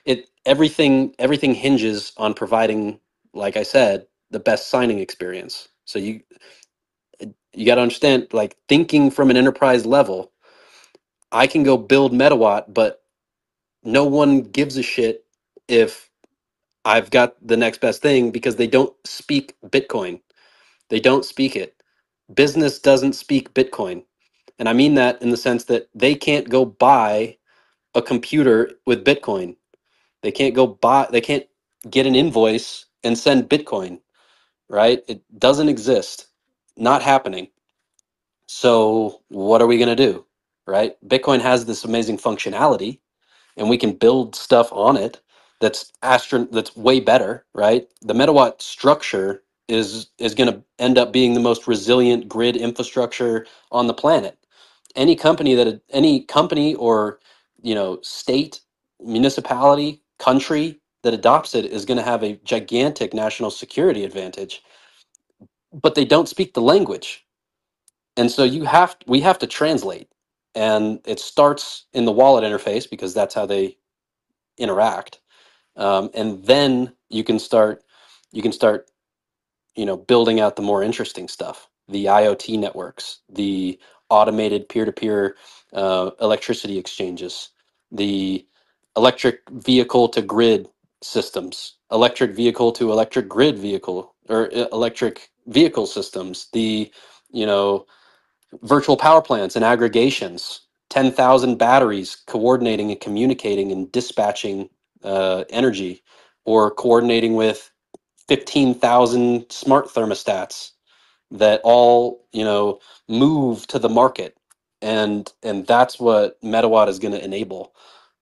everything hinges on providing, like I said, the best signing experience. So you got to understand, like, thinking from an enterprise level, I can go build Metawatt, but no one gives a shit if I've got the next best thing, because they don't speak Bitcoin. They don't speak it. Business doesn't speak Bitcoin. And I mean that in the sense that they can't go buy a computer with Bitcoin. They can't get an invoice and send Bitcoin, right? It doesn't exist. Not happening. So what are we going to do? Right? Bitcoin has this amazing functionality, and we can build stuff on it that's way better, right? The Metawatt structure is going to end up being the most resilient grid infrastructure on the planet. Any company or, state, municipality, country that adopts it is going to have a gigantic national security advantage, but they don't speak the language. And so we have to translate, and it starts in the wallet interface because that's how they interact. And then you can start building out the more interesting stuff, the IoT networks, the automated peer-to-peer electricity exchanges, the electric vehicle to grid systems, electric vehicle to electric grid vehicle, or electric vehicle systems, the you know virtual power plants and aggregations, 10,000 batteries coordinating and communicating and dispatching energy, or coordinating with 15,000 smart thermostats that all, move to the market. And that's what Metawatt is going to enable.